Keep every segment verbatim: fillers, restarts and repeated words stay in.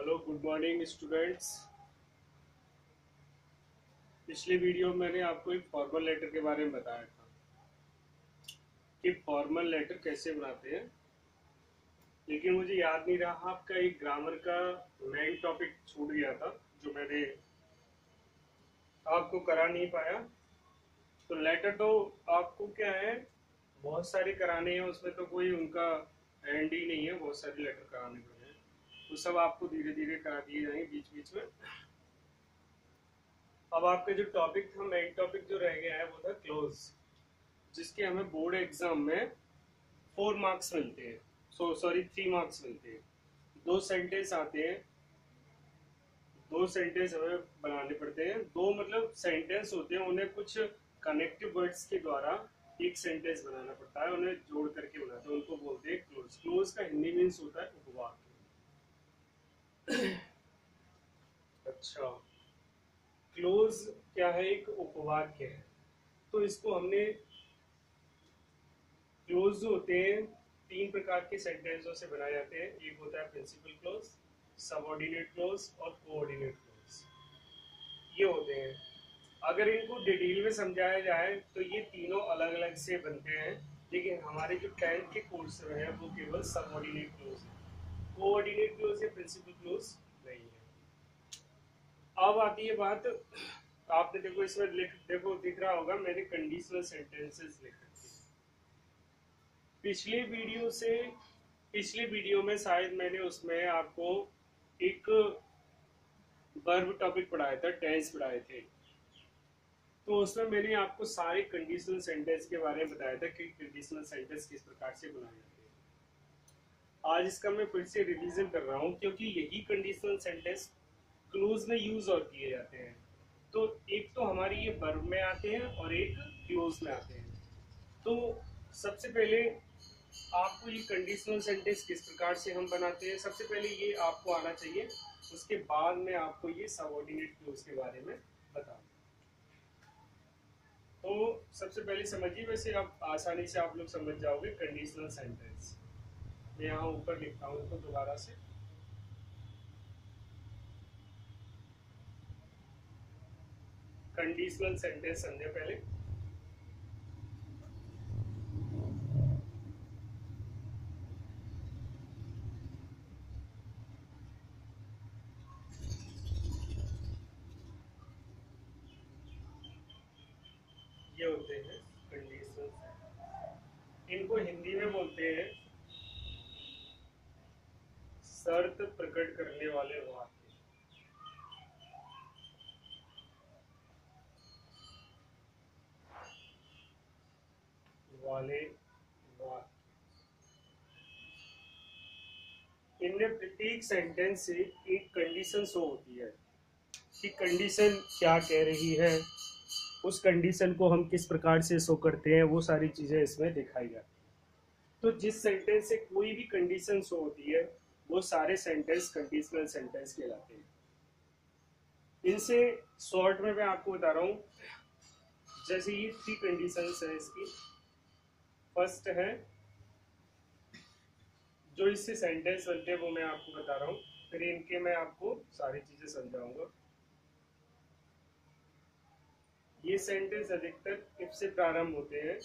Hello, good morning students. पिछले video में मैंने आपको एक फॉर्मल लेटर के बारे में बताया था कि फॉर्मल लेटर कैसे बनाते हैं, लेकिन मुझे याद नहीं रहा आपका एक ग्रामर का मेन टॉपिक छूट गया था जो मैंने आपको करा नहीं पाया। तो लेटर तो आपको क्या है, बहुत सारे कराने हैं, उसमें तो कोई उनका एंड ही नहीं है, बहुत सारे लेटर कराने पड़े हैं। तो सब आपको धीरे धीरे करा दिए जाएंगे बीच बीच में। अब आपका जो टॉपिक था, मेन टॉपिक जो रह गया है वो था क्लोज, जिसके हमें बोर्ड एग्जाम में फोर मार्क्स मिलते हैं, सो सॉरी थ्री मार्क्स मिलते हैं। दो सेंटेंस आते हैं, दो सेंटेंस हमें बनाने पड़ते हैं। दो मतलब सेंटेंस होते हैं, उन्हें कुछ कनेक्टिव वर्ड्स के द्वारा एक सेंटेंस बनाना पड़ता है, उन्हें जोड़ करके बनाते हैं, उनको बोलते हैं क्लोज। क्लोज का हिंदी मीन्स होता है उपवाक्य। अच्छा, क्लोज क्या है? एक उपवाक्य है। तो इसको हमने क्लोज जो होते हैं तीन प्रकार के सेंटेंसों से बनाए जाते हैं। एक होता है प्रिंसिपल क्लोज, सबऑर्डिनेट क्लोज और कोऑर्डिनेट क्लोज, ये होते हैं। अगर इनको डिटेल में समझाया जाए तो ये तीनों अलग अलग से बनते हैं, लेकिन हमारे जो टेंथ के कोर्स में है वो केवल सबऑर्डिनेट क्लोज है, कोऑर्डिनेट क्लोज या प्रिंसिपल क्लोज नहीं है। अब आती है बात, आपने देखो इसमें लिख देखो दिख रहा होगा मैंने कंडीशनल सेंटेंसेस लिख रखे हैं। पिछले वीडियो से पिछले वीडियो में शायद मैंने उसमें आपको एक वर्ब टॉपिक पढ़ाया था, टेंस पढ़ाए थे। तो उसमें मैंने आपको सारे कंडीशनल सेंटेंस के बारे में बताया था कि कंडीशनल सेंटेंस किस प्रकार से बनाए जाते हैं। आज इसका मैं फिर से रिवीजन कर रहा हूँ, क्योंकि यही कंडीशनल सेंटेंस क्लोज में यूज और किए जाते हैं। तो एक तो हमारी ये वर्ब में आते हैं और एक क्लोज में आते हैं। तो सबसे पहले आपको ये कंडीशनल सेंटेंस किस प्रकार से हम बनाते हैं, सबसे पहले ये आपको आना चाहिए। उसके बाद में आपको ये सबऑर्डिनेट क्लोज के बारे में बताऊंगा। तो सबसे पहले समझिए, वैसे आप आसानी से आप लोग समझ जाओगे कंडीशनल सेंटेंस। मैं यहाँ ऊपर लिखता हूँ तो दोबारा से। कंडीशनल सेंटेंस समझे पहले। ये होते हैं कंडीशनल सेंटेंस। इनको हिंदी में बोलते हैं शर्त प्रकट करने वाले वाक्य। वाले वाक्य इनमें प्रत्येक सेंटेंस से एक कंडीशन शो होती है कि कंडीशन क्या कह रही है, उस कंडीशन को हम किस प्रकार से शो करते हैं, वो सारी चीजें इसमें दिखाई जाती है। तो जिस सेंटेंस से कोई भी कंडीशन शो होती है वो सारे सेंटेंस कंडीशनल सेंटेंस कहलाते हैं। इनसे शॉर्ट में मैं आपको बता रहा हूँ, जैसे ये थ्री कंडीशंस है इसकी। फर्स्ट है जो इससे सेंटेंस बनते हैं वो मैं आपको बता रहा हूँ, फिर इनके मैं आपको सारी चीजें समझाऊंगा। ये सेंटेंस अधिकतर इफ से प्रारंभ होते हैं।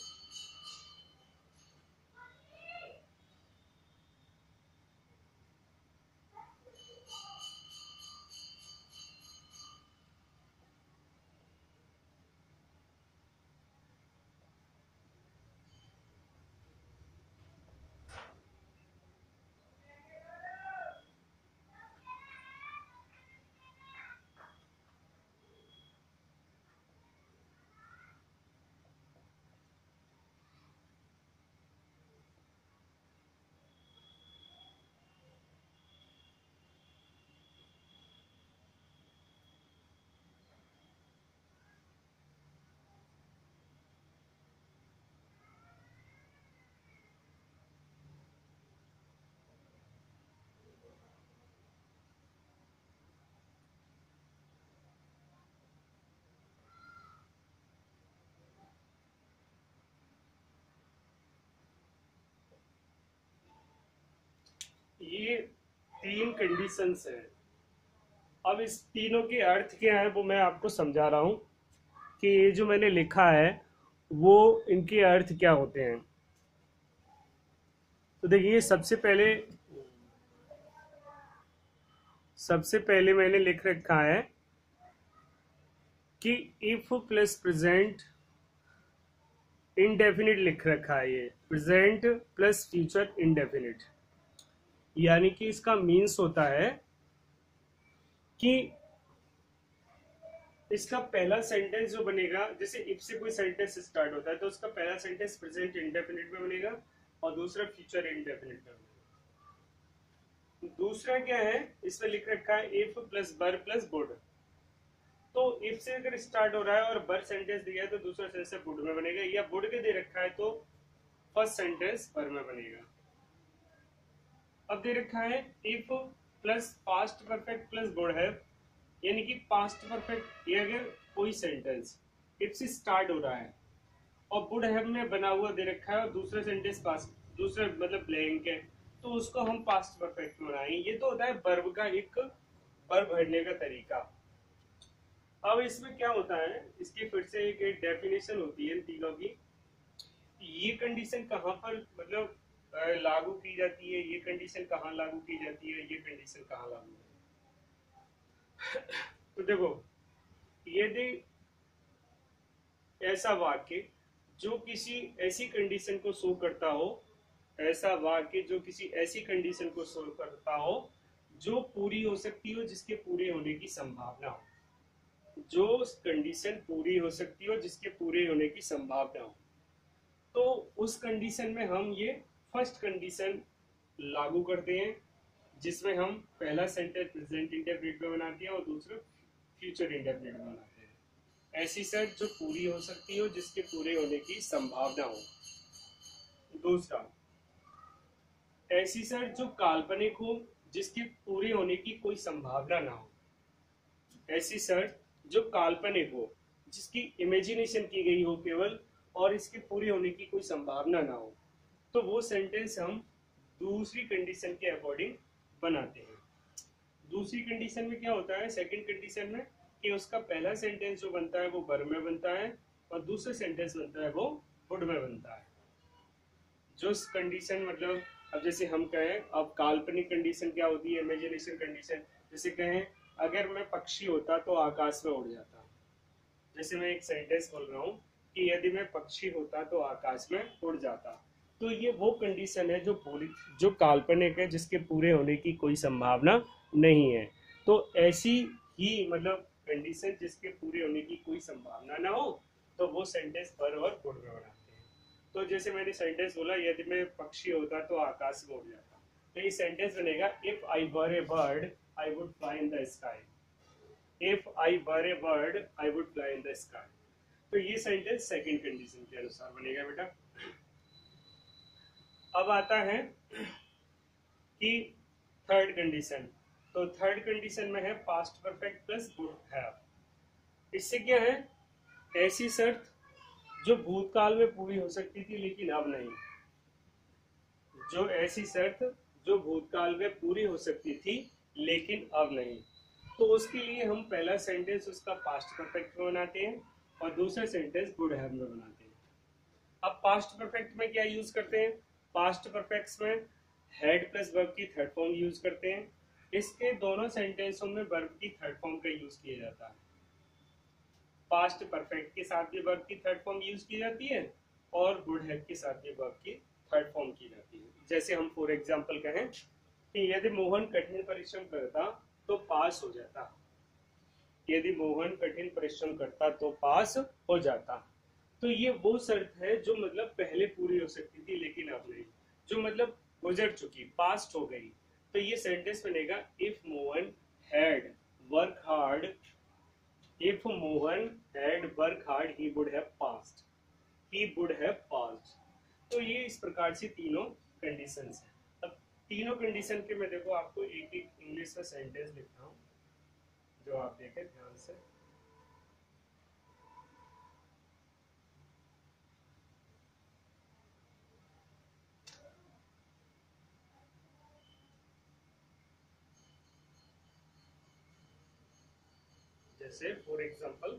ये तीन कंडीशंस हैं। अब इस तीनों के अर्थ क्या है वो मैं आपको समझा रहा हूं कि ये जो मैंने लिखा है वो इनके अर्थ क्या होते हैं। तो देखिए सबसे पहले सबसे पहले मैंने लिख रखा है कि इफ प्लस प्रेजेंट इनडेफिनिट लिख रखा है, ये प्रेजेंट प्लस फ्यूचर इनडेफिनिट, यानी कि इसका मीन्स होता है कि इसका पहला सेंटेंस जो बनेगा, जैसे इफ से कोई सेंटेंस स्टार्ट होता है तो उसका पहला सेंटेंस प्रेजेंट इंडेफिनिट में बनेगा और दूसरा फ्यूचर इंडेफिनिट में बनेगा। दूसरा क्या है, इसमें लिख रखा है if plus were plus would. तो इफ से अगर स्टार्ट हो रहा है और बर सेंटेंस दिया है तो दूसरा सेंटेंस वुड में बनेगा, या वुड के दे रखा है तो फर्स्ट सेंटेंस बर में बनेगा। अब दे रखा है if plus past perfect plus would have, यानी कि पास्ट परफेक्ट, ये अगर कोई सेंटेंस इफ से स्टार्ट हो रहा है और वुड हैव में बना हुआ दे रखा है और दूसरा सेंटेंस पास्ट, दूसरा मतलब ब्लैंक है, तो उसको हम पास्ट परफेक्ट में बनाएंगे। ये तो होता है वर्ब का एक वर्ब भरने का तरीका। अब इसमें क्या होता है, इसकी फिर से एक डेफिनेशन होती है तीनों की। ये कंडीशन कहाँ पर मतलब लागू की जाती है, ये कंडीशन कहाँ लागू की जाती है, ये कंडीशन कहाँ लागू है। तो देखो, यदि ऐसा वाक्य जो किसी ऐसी कंडीशन को शो करता हो, ऐसा वाक्य जो किसी ऐसी कंडीशन को शो करता हो जो पूरी हो सकती हो, जिसके पूरे होने की संभावना हो, जो कंडीशन पूरी हो सकती हो जिसके पूरे होने की संभावना हो, तो उस कंडीशन में हम ये फर्स्ट कंडीशन लागू करते हैं, जिसमें हम पहला सेंटेंस प्रेजेंट इंडेफिनिट में बनाते हैं और दूसरा फ्यूचर इंडेफिनिट में बनाते हैं। ऐसी शर्त जो पूरी हो सकती हो जिसके पूरे होने की संभावना हो। दूसरा, ऐसी शर्त जो काल्पनिक हो जिसके पूरे होने की कोई संभावना ना हो। ऐसी शर्त जो काल्पनिक हो जिसकी इमेजिनेशन की गई हो केवल और इसके पूरे होने की कोई संभावना ना हो, तो वो सेंटेंस हम दूसरी कंडीशन के अकॉर्डिंग बनाते हैं। दूसरी कंडीशन में क्या होता है, सेकंड कंडीशन में, कि उसका पहला सेंटेंस जो बनता है वो वर्ब में बनता है और दूसरा सेंटेंस बनता है वो वुड में बनता है। जो कंडीशन मतलब, अब जैसे हम कहें, अब काल्पनिक कंडीशन क्या होती है, इमेजिनेशन कंडीशन, जैसे कहें अगर मैं पक्षी होता तो आकाश में उड़ जाता। जैसे मैं एक सेंटेंस बोल रहा हूँ कि यदि मैं पक्षी होता तो आकाश में उड़ जाता, तो ये वो कंडीशन है जो पूरी जो काल्पनिक है जिसके पूरे होने की कोई संभावना नहीं है। तो ऐसी ही मतलब कंडीशन जिसके पूरे होने की कोई संभावना ना हो, तो वो सेंटेंस पर और वुड में बनाते हैं। तो जैसे मैंने सेंटेंस बोला यदि मैं पक्षी होता तो आकाश में उड़ जाता, तो ये सेंटेंस बनेगा if I were a bird I would fly in the sky. If I were a bird I would fly in the sky. तो ये सेंटेंस सेकंड कंडीशन के अनुसार बनेगा बेटा। अब आता है कि थर्ड कंडीशन। तो थर्ड कंडीशन में है past perfect plus would have. इससे क्या है, ऐसी शर्त जो भूतकाल में पूरी हो सकती थी लेकिन अब नहीं। जो ऐसी शर्त जो भूतकाल में पूरी हो सकती थी लेकिन अब नहीं, तो उसके लिए हम पहला सेंटेंस उसका पास्ट परफेक्ट में बनाते हैं और दूसरा सेंटेंस वुड हैव में बनाते हैं। अब पास्ट परफेक्ट में क्या यूज करते हैं, पास्ट परफेक्ट में हेड प्लस वर्ब की थर्ड फॉर्म यूज करते हैं। इसके दोनों सेंटेंसों में वर्ब की थर्ड फॉर्म का यूज किया जाता है। पास्ट परफेक्ट के साथ भी वर्ब की थर्ड फॉर्म यूज की जाती है और वुड हैव के साथ भी वर्ब की थर्ड फॉर्म की जाती है। जैसे हम फॉर एग्जांपल कहें कि यदि मोहन कठिन परिश्रम करता तो पास हो जाता। यदि मोहन कठिन परिश्रम करता तो पास हो जाता। तो ये वो शर्त है जो मतलब पहले पूरी हो सकती थी लेकिन अब नहीं, जो मतलब गुजर चुकी, पास्ट हो गई। तो ये सेंटेंस बनेगा if Mohan had work hard, if Mohan had work hard he would have passed, he would have passed. तो ये इस प्रकार से तीनों कंडीशंस हैं। अब तीनों कंडीशन के मैं देखो आपको एक एक इंग्लिश में सेंटेंस लिखता हूँ जो आप देखें ध्यान से। जैसे फॉर एग्जांपल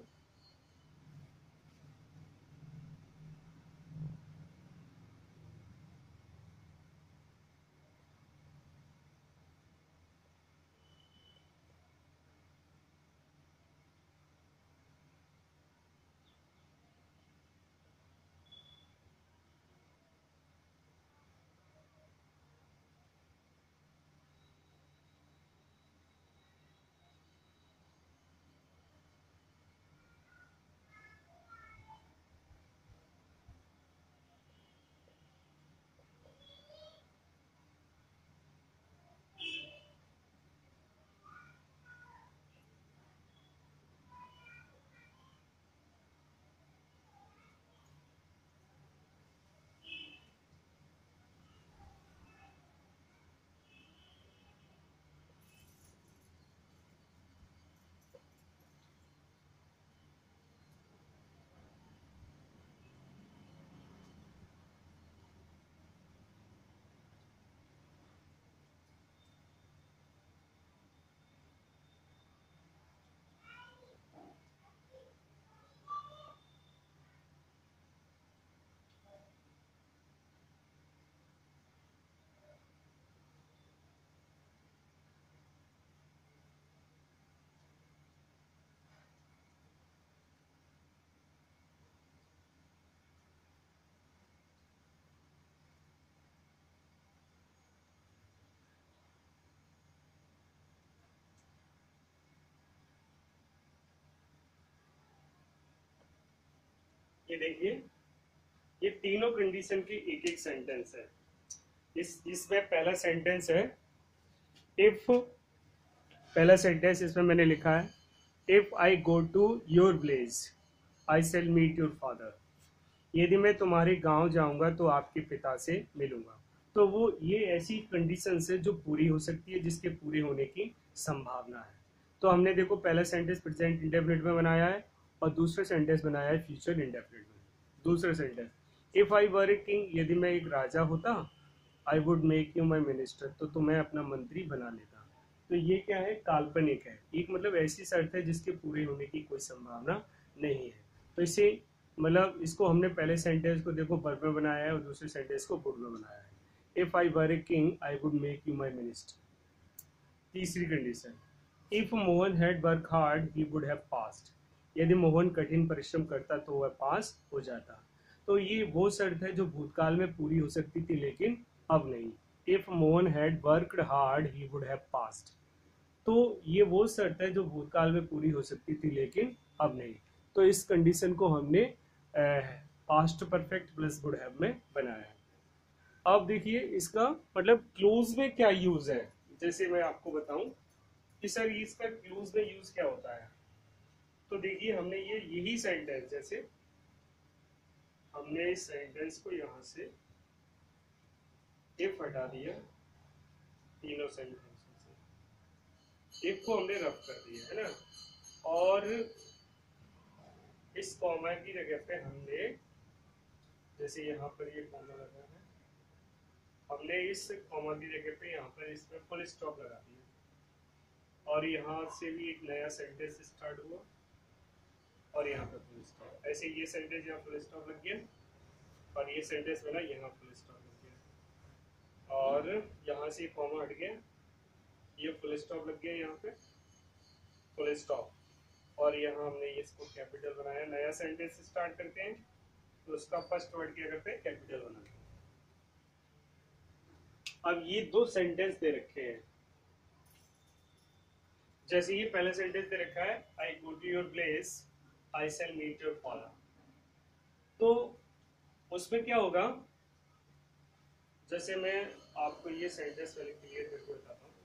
ये देखिए, ये तीनों कंडीशन के एक एक सेंटेंस है। इस इसमें पहला सेंटेंस है इफ, पहला सेंटेंस इसमें मैंने लिखा है if I go to your village I shall meet your father. यदि मैं तुम्हारे गांव जाऊंगा तो आपके पिता से मिलूंगा। तो वो ये ऐसी कंडीशन है जो पूरी हो सकती है, जिसके पूरे होने की संभावना है। तो हमने देखो पहला सेंटेंस प्रेजेंट इंडेफिनिट में बनाया है और दूसरा सेंटेंस बनाया है फ्यूचर इंडेफिनिट में। दूसरा sentence if I were a king, यदि मैं एक राजा होता, I would make you my minister, तो तुम्हें अपना मंत्री बना लेता। तो ये क्या है, काल्पनिक है। एक मतलब ऐसी शर्त है जिसके पूरे होने की कोई संभावना नहीं है। तो इसे मतलब इसको हमने पहले सेंटेंस को देखो वर्ब में बनाया है और दूसरे सेंटेंस को वुड में बनाया है। If I were a king I would make you my minister. तीसरी condition if Mohan had work hard he would have passed, यदि मोहन कठिन परिश्रम करता तो वह पास हो जाता। तो ये वो शर्त है जो भूतकाल में पूरी हो सकती थी लेकिन अब नहीं। If Mohan had worked hard he would have passed, तो ये वो शर्त है जो भूतकाल में पूरी हो सकती थी लेकिन अब नहीं। तो इस कंडीशन को हमने past perfect plus would have में बनाया है। अब देखिए इसका मतलब क्लोज में क्या यूज है। जैसे मैं आपको बताऊं कि सर इसका क्लोज में यूज क्या होता है, तो देखिए हमने ये यही सेंटेंस, जैसे हमने इस सेंटेंस को यहां से इफ हटा दिया, तीनों सेंटेंस से इफ को हमने रफ कर दिया है ना, और इस कॉमा की जगह पे हमने, जैसे यहाँ पर ये कॉमा लगा है, हमने इस कॉमा की जगह पे यहाँ पर इसमें फुल स्टॉप लगा दिया और यहाँ से भी एक नया सेंटेंस स्टार्ट हुआ और यहाँ पे फुल स्टॉप। ऐसे ये सेंटेंस यहाँ फुल स्टॉप लग गया और ये सेंटेंस बना यहाँ फुल स्टॉप लग गया और यहाँ से कॉमा हट गया, ये फुल स्टॉप लग गया यहाँ पे फुल स्टॉप, और यहाँ हमने इसको कैपिटल बनाया। नया सेंटेंस स्टार्ट करते हैं तो उसका फर्स्ट वर्ड क्या करते हैं, कैपिटल बनाते हैं। अब ये दो सेंटेंस दे रखे हैं, जैसे ये पहला सेंटेंस दे रखा है I go to your place I shall meet your father, तो उसमें क्या होगा, जैसे मैं आपको ये सेंटेंस पहले क्लियर करके बताता हूँ।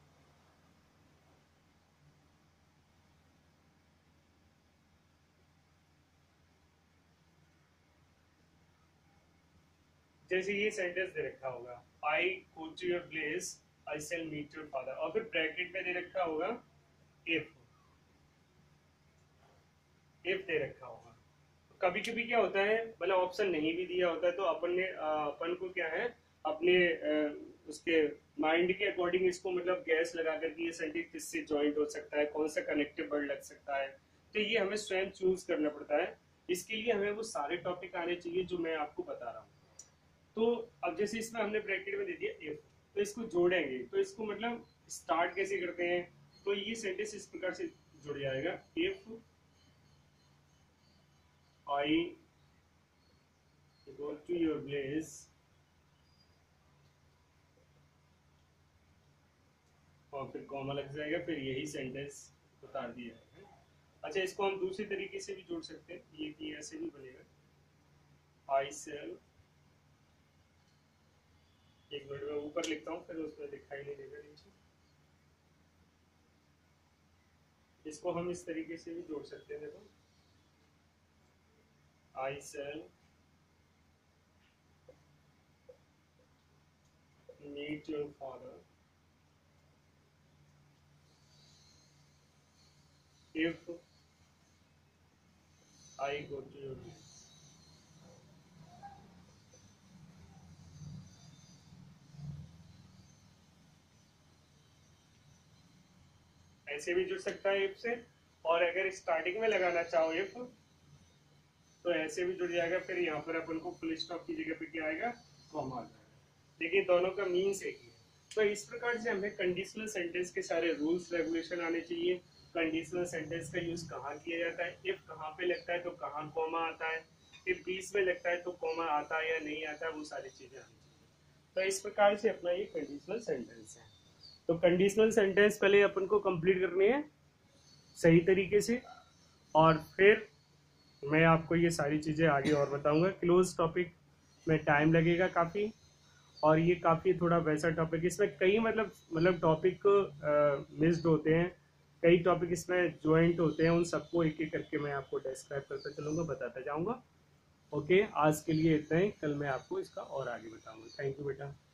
जैसे ये सेंटेंस दे रखा होगा I go to your place I shall meet your father, और फिर ब्रैकेट में दे रखा होगा इफ, इफ दे रखा होगा। कभी कभी क्या होता है, मतलब ऑप्शन नहीं भी दिया होता है तो अपन ने अपन को क्या है अपने उसके माइंड के अकॉर्डिंग इसको मतलब गैस लगा करके ये सेंटेंस किससे ज्वाइंट हो सकता है, कौन सा कनेक्टिव वर्ड लग सकता है, तो ये हमें स्वयं चूज करना पड़ता है। इसके लिए हमें वो सारे टॉपिक आने चाहिए जो मैं आपको बता रहा हूँ। तो अब जैसे इसमें हमने ब्रैकेट में दे दिया इफ, तो इसको जोड़ेंगे तो इसको मतलब स्टार्ट कैसे करते हैं, तो ये सेंटेंस इस प्रकार से जुड़ जाएगा, if I go to your place और फिर कॉमा लग जाएगा, फिर यही सेंटेंस उतार दिया है। अच्छा, इसको हम दूसरी तरीके से भी जोड़ सकते हैं, ये भी ऐसे भी बनेगा, आई सेल, एक मिनट में ऊपर लिखता हूँ फिर उसमें दिखाई नहीं देगा नीचे। इसको हम इस तरीके से भी जोड़ सकते हैं, देखो, I shall meet your father if I go to your place। ऐसे भी जुड़ सकता है if से, और अगर स्टार्टिंग में लगाना चाहो if तो ऐसे भी जुड़ जाएगा, फिर यहाँ पर अपन को फुल स्टॉप की जगह पे क्या आएगा, कॉमा आ जाएगा। देखिए दोनों का मीन्स एक ही है। तो इस प्रकार से हमें कंडीशनल सेंटेंस के सारे रूल्स रेगुलेशन आने चाहिए। कंडीशनल सेंटेंस का यूज कहाँ किया जाता है, इफ कहाँ पे लगता है तो कहाँ कॉमा आता है, इफ बीच में लगता है तो कॉमा आता है या नहीं आता है, वो सारी चीजें आनी चाहिए। तो इस प्रकार से अपना ये कंडीशनल सेंटेंस है। तो कंडीशनल सेंटेंस पहले अपन को कंप्लीट करनी है सही तरीके से, और फिर मैं आपको ये सारी चीजें आगे और बताऊंगा। क्लोज टॉपिक में टाइम लगेगा काफी, और ये काफी थोड़ा वैसा टॉपिक, इसमें कई मतलब मतलब टॉपिक मिस्ड होते हैं, कई टॉपिक इसमें ज्वाइंट होते हैं, उन सबको एक एक करके मैं आपको डिस्क्राइब करता चलूंगा, बताता जाऊंगा। ओके, आज के लिए इतना ही, कल मैं आपको इसका और आगे बताऊंगा। थैंक यू बेटा।